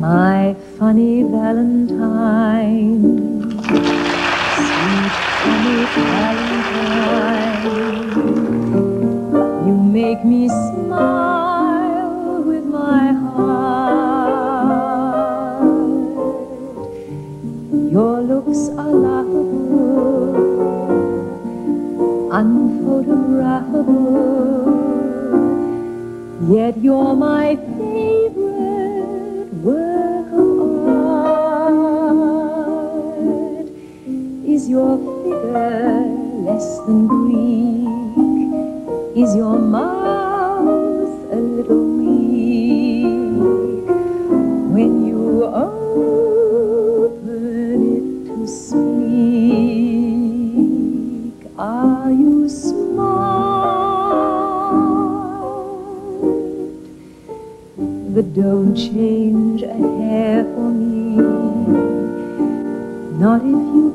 My funny Valentine, sweet funny Valentine, you make me smile with my heart. Your looks are laughable, unphotographable, yet you're my favorite work of art. Is your figure less than Greek? Is your mouth a little weak? When you open it to speak, are you smart? But don't change a hair for me, not if you